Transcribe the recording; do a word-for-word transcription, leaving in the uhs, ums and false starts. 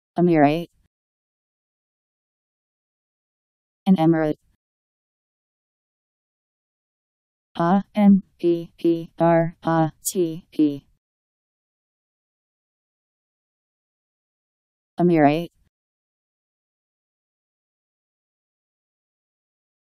Ameerate. An emirate. A M E E R A T E. Ameerate.